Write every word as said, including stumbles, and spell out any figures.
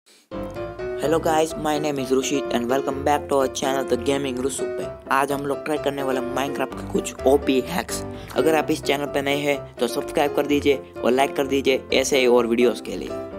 Hello guys, my name is Rushit and welcome back to our channel the gaming Rusu पे। आज हम लोग try करने वाले माइनक्राफ्ट के कुछ ओपी हैक्स। अगर आप इस चैनल पे नए हैं तो सब्सक्राइब कर दीजिए और लाइक कर दीजिए ऐसे ही और वीडियोस के लिए।